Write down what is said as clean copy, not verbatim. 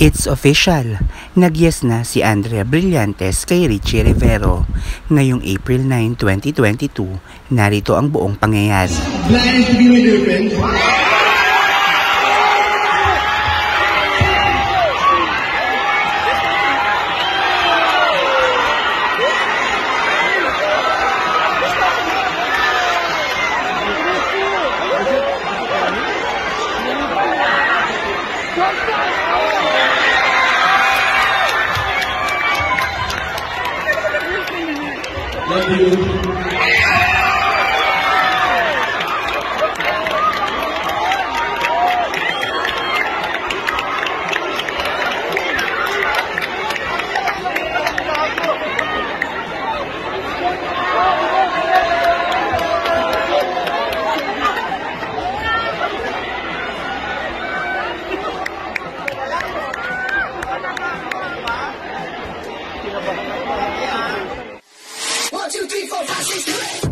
It's official, nag-yes na si Andrea Brillantes kay Ricci Rivero. Ngayong April 9, 2022, narito ang buong pangyayari. Blythe to be my girlfriend? Love you. One, two, three, four, five, six, seven.